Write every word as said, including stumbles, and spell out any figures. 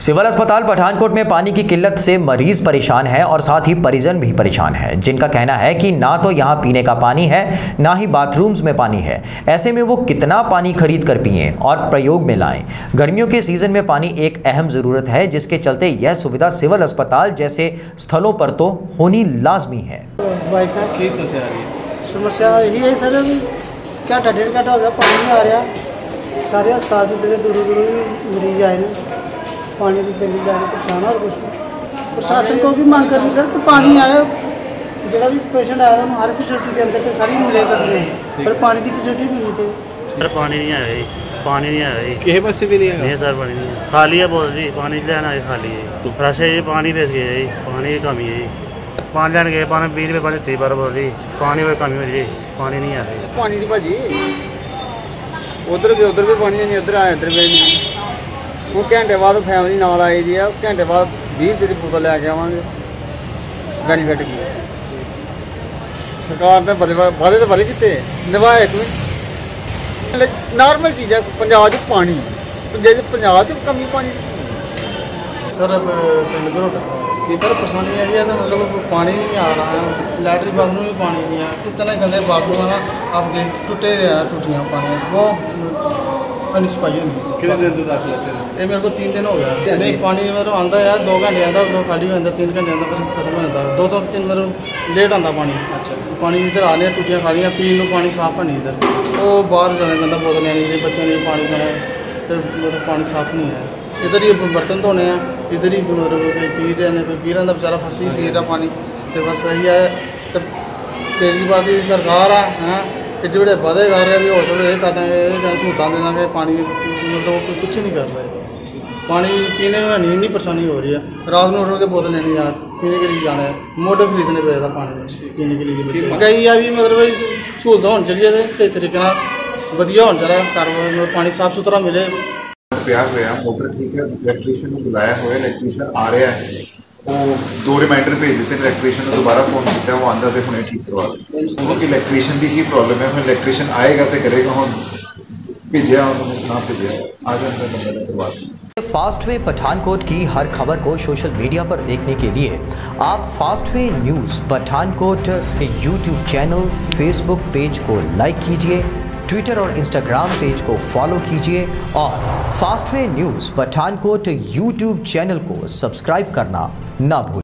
Civil अस्पताल पठानकोट में पानी की किल्लत से मरीज परेशान है और साथ ही परिजन भी परेशान है, जिनका कहना है कि ना तो यहाँ पीने का पानी है, ना ही बाथरूम्स में पानी है। ऐसे में वो कितना पानी खरीद कर पिएं और प्रयोग में लाएं। गर्मियों के सीजन में पानी एक अहम ज़रूरत है, जिसके चलते यह सुविधा सिविल अस्पताल जैसे स्थलों पर तो होनी लाजमी है। समस्या यही है सर, क्या डेढ़ घंटा हो गया पानी नहीं आ रहा। सारे अस्पताल से दूर दूर मरीज आए हैं, पानी की दिल्ली जाने परेशान और कुछ प्रशासन को भी मांग कर रही सर कि पानी आए। जो भी पेशेंट आया था हर फैसिलिटी के अंदर तो सारी मिले कर रहे हैं, पर पानी की फैसिलिटी नहीं मिलती सर। पानी नहीं आया, पानी नहीं आया, किसी बस से भी नहीं नहीं सर, पानी नहीं है, खाली है बहुत जी, पानी लेना है खाली है, फ्रेश है, पानी बेच गया है, पानी की कमी है, पानी लेने गए पानी बीस रुपये पानी थी बार बोल रही, पानी में कमी हो रही, पानी नहीं आ रही। पानी की भाजी उधर भी उधर भी पानी नहीं, उधर आया इधर भी नहीं। वो घंटे बाद फैमिली नाल आई दी है, घंटे बाद बीस रुपये की बोतल लैके आवांगे। बेनीफिट की सरकार ने बड़े वादे तो बड़े किए, निभाए कोई नॉर्मल चीज़ है। पंजाब च पानी जे पंजाब च कमी पानी सर पिंड घरोटा की पर परेशानी है तो मतलब पानी नहीं आ रहा है, लैटरिन बाथरूम में पानी नहीं है, कितने गंदे बाथरूम है ना, आप देख टूटे हैं, टूटियाँ पानी वो अनिस्पाई नहीं। कितने दिन से दाखिल होते हैं? ये मेरे को तीन दिन हो गया नहीं पानी मेरे आता है, दो घंटे आता खाली हो जाता, तीन घंटे आता फिर खत्म हो जाता, दो तो तीन मेरे लेट आता पानी। अच्छा पानी इधर आने टूटियाँ खा लिया, पीन को पानी साफ है नहीं इधर, वो बाहर जाने गंदा बोतल नहीं, बच्चों ने पानी पीना फिर मतलब पानी साफ नहीं है। इधर ही बर्तन धोने हैं, इधर ही मतलब पी रहे हैं, कोई पी रहा था बेचारा फंसी पी रहा पानी, तो बस यही है। तो तेजी बात सरकार है एड्डे बड़े वादे कर रहे भी होटल ये कहते हैं सहूलत देना कि पानी मतलब कुछ नहीं कर रहे। पानी पीने में नहीं नहीं परेशानी हो रही है, रात में उठ के बोतल लेनी यार पीने के लिए जाना है, मोटर खरीदने पे था पानी पीने के लिए। कई अभी मतलब सहूलत होनी चाहिए, सही तरीके वधिया होना चाहिए, घर पानी साफ सुथरा मिले। ਪਿਆ ਹੋਇਆ ਮੋਟਰ ਠੀਕ ਹੈ, ਇਲੈਕਟ੍ਰੀਸ਼ੀਅਨ ਨੂੰ ਬੁਲਾਇਆ ਹੋਇਆ, ਇਲੈਕਟ੍ਰੀਸ਼ੀਅਨ ਆ ਰਿਹਾ ਹੈ, ਉਹ ਦੋ ਰਿਮਾਈਂਡਰ ਭੇਜ ਦਿੱਤੇ, ਇਲੈਕਟ੍ਰੀਸ਼ੀਅਨ ਨੂੰ ਦੁਬਾਰਾ ਫੋਨ ਕੀਤਾ, ਉਹ ਆਂਦਾ ਤੇ ਹੁਣੇ ਠੀਕ ਕਰਵਾ ਦੇ, ਕਿਉਂਕਿ ਇਲੈਕਟ੍ਰੀਸ਼ੀਅਨ ਦੀ ਹੀ ਪ੍ਰੋਬਲਮ ਹੈ। ਹੁਣ ਇਲੈਕਟ੍ਰੀਸ਼ੀਅਨ ਆਏਗਾ ਤੇ ਕਰੇਗਾ, ਹੁਣ भेजा उन्होंने सुना भेजा आ जाता है करवा दें। फास्टवे पठानकोट की हर खबर को सोशल मीडिया पर देखने के लिए आप Fastway news Pathankot YouTube channel, Facebook page को लाइक कीजिए, ट्विटर और इंस्टाग्राम पेज को फॉलो कीजिए और Fastway news Pathankot YouTube channel को सब्सक्राइब करना ना भूलिए।